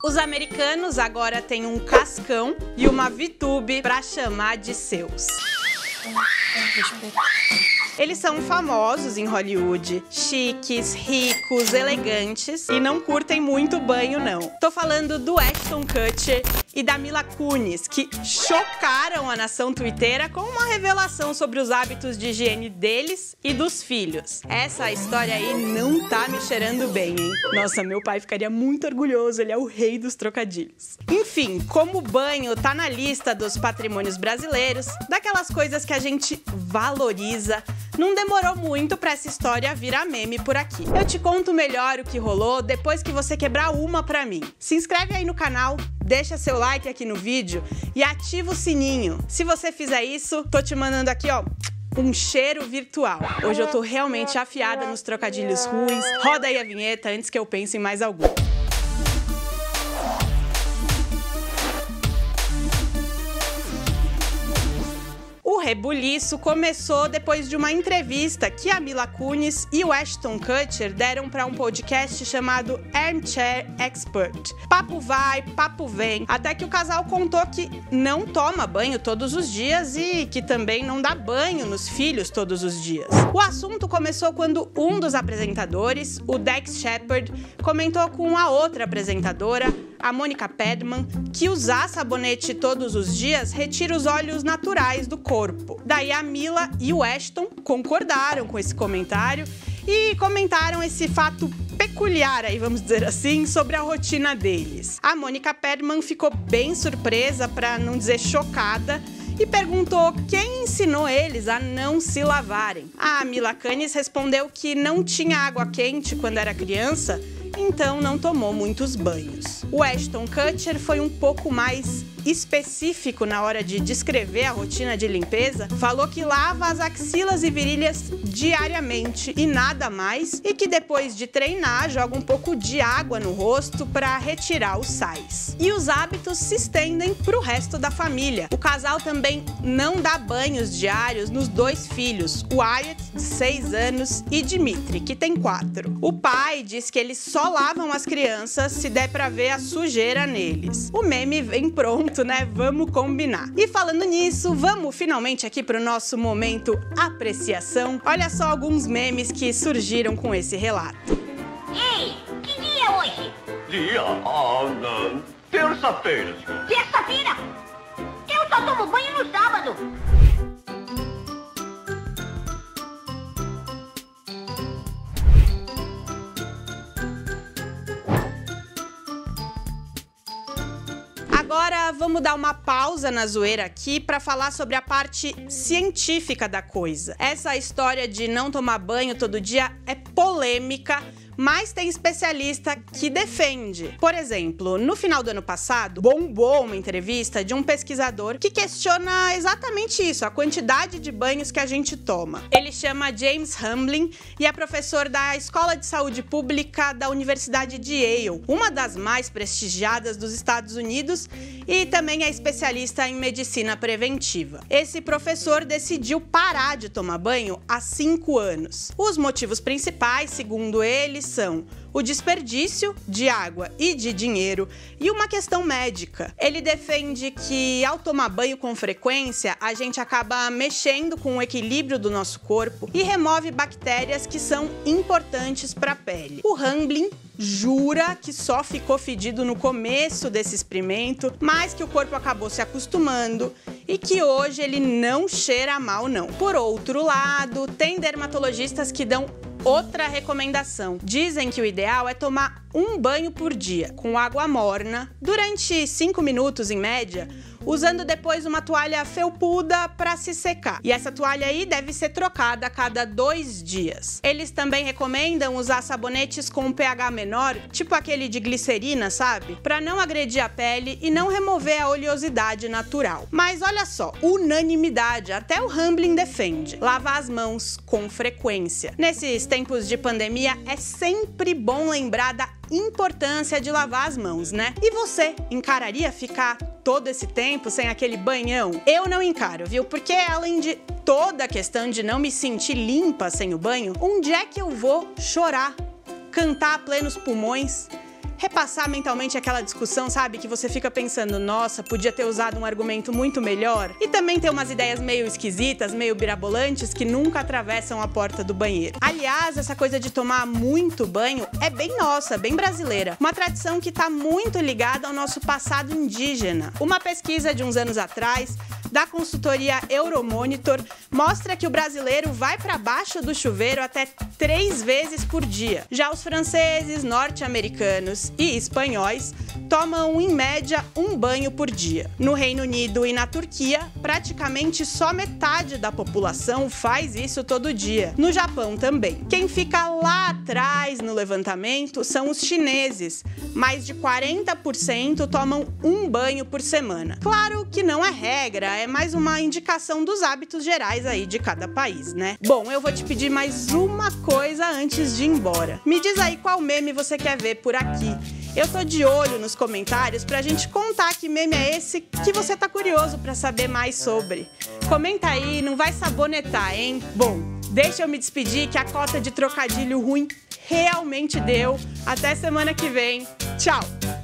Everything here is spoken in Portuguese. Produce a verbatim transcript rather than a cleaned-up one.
Os americanos agora têm um cascão e uma VTube para chamar de seus. Eles são famosos em Hollywood, chiques, ricos, elegantes e não curtem muito banho não. Tô falando do Ashton Kutcher e da Mila Kunis, que chocaram a nação twitteira com uma revelação sobre os hábitos de higiene deles e dos filhos. Essa história aí não tá me cheirando bem, hein? Nossa, meu pai ficaria muito orgulhoso, ele é o rei dos trocadilhos. Enfim, como o banho tá na lista dos patrimônios brasileiros, daquelas coisas que a gente valoriza, não demorou muito pra essa história virar meme por aqui. Eu te conto melhor o que rolou depois que você quebrar uma pra mim. Se inscreve aí no canal, deixa seu like aqui no vídeo e ativa o sininho. Se você fizer isso, tô te mandando aqui, ó, um cheiro virtual. Hoje eu tô realmente afiada nos trocadilhos ruins. Roda aí a vinheta antes que eu pense em mais algum. O rebuliço começou depois de uma entrevista que a Mila Kunis e o Ashton Kutcher deram para um podcast chamado Armchair Expert. Papo vai, papo vem, até que o casal contou que não toma banho todos os dias e que também não dá banho nos filhos todos os dias. O assunto começou quando um dos apresentadores, o Dax Shepard, comentou com a outra apresentadora, a Monica Padman, que usar sabonete todos os dias retira os óleos naturais do corpo. Daí a Mila e o Ashton concordaram com esse comentário e comentaram esse fato peculiar, aí vamos dizer assim, sobre a rotina deles. A Monica Padman ficou bem surpresa, para não dizer chocada, e perguntou quem ensinou eles a não se lavarem. A Mila Kunis respondeu que não tinha água quente quando era criança, então não tomou muitos banhos. O Ashton Kutcher foi um pouco mais específico na hora de descrever a rotina de limpeza, falou que lava as axilas e virilhas diariamente e nada mais, e que depois de treinar joga um pouco de água no rosto para retirar os sais. E os hábitos se estendem para o resto da família. O casal também não dá banhos diários nos dois filhos, o Wyatt, de seis anos, e Dimitri, que tem quatro. O pai diz que eles só lavam as crianças se der para ver a sujeira neles. O meme vem pronto, né? Vamos combinar. E falando nisso, vamos finalmente aqui pro nosso momento apreciação. Olha só alguns memes que surgiram com esse relato. Ei, que dia é hoje? Dia? Ah, não. Terça-feira, senhor. Terça-feira? Eu só tomo banho no sábado. Agora vamos dar uma pausa na zoeira aqui para falar sobre a parte científica da coisa. Essa história de não tomar banho todo dia é polêmica, mas tem especialista que defende. Por exemplo, no final do ano passado, bombou uma entrevista de um pesquisador que questiona exatamente isso, a quantidade de banhos que a gente toma. Ele chama James Hamblin e é professor da Escola de Saúde Pública da Universidade de Yale, uma das mais prestigiadas dos Estados Unidos, e também é especialista em medicina preventiva. Esse professor decidiu parar de tomar banho há cinco anos. Os motivos principais, segundo ele, são o desperdício de água e de dinheiro e uma questão médica. Ele defende que ao tomar banho com frequência, a gente acaba mexendo com o equilíbrio do nosso corpo e remove bactérias que são importantes para a pele. O Hamblin jura que só ficou fedido no começo desse experimento, mas que o corpo acabou se acostumando e que hoje ele não cheira mal não. Por outro lado, tem dermatologistas que dão outra recomendação. Dizem que o ideal é tomar um banho por dia, com água morna, durante cinco minutos em média, usando depois uma toalha felpuda para se secar. E essa toalha aí deve ser trocada a cada dois dias. Eles também recomendam usar sabonetes com um pH menor, tipo aquele de glicerina, sabe? Para não agredir a pele e não remover a oleosidade natural. Mas olha só, unanimidade, até o Hamblin defende. Lavar as mãos com frequência. Nesses tempos de pandemia, é sempre bom lembrar da importância de lavar as mãos, né? E você, encararia ficar todo esse tempo sem aquele banhão? Eu não encaro, viu? Porque além de toda a questão de não me sentir limpa sem o banho, onde é que eu vou chorar, cantar a plenos pulmões, repassar mentalmente aquela discussão, sabe? Que você fica pensando, nossa, podia ter usado um argumento muito melhor. E também ter umas ideias meio esquisitas, meio birabolantes, que nunca atravessam a porta do banheiro. Aliás, essa coisa de tomar muito banho é bem nossa, bem brasileira. Uma tradição que está muito ligada ao nosso passado indígena. Uma pesquisa de uns anos atrás, da consultoria Euromonitor, mostra que o brasileiro vai para baixo do chuveiro até três vezes por dia. Já os franceses, norte-americanos e espanhóis tomam, em média, um banho por dia. No Reino Unido e na Turquia, praticamente só metade da população faz isso todo dia. No Japão também. Quem fica lá atrás no levantamento são os chineses. Mais de quarenta por cento tomam um banho por semana. Claro que não é regra, é mais uma indicação dos hábitos gerais aí de cada país, né? Bom, eu vou te pedir mais uma coisa antes de ir embora. Me diz aí qual meme você quer ver por aqui. Eu tô de olho nos comentários pra gente contar que meme é esse que você tá curioso pra saber mais sobre. Comenta aí, não vai sabonetar, hein? Bom, deixa eu me despedir que a cota de trocadilho ruim realmente deu. Até semana que vem. Tchau!